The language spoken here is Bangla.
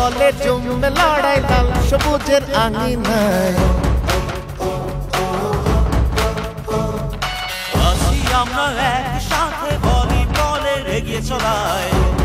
বলে জমবে লড়াই লাল সবুজের আঙিনায়। আসি আমরা একসাথে ভলিবলের এগিয়ে চলায়।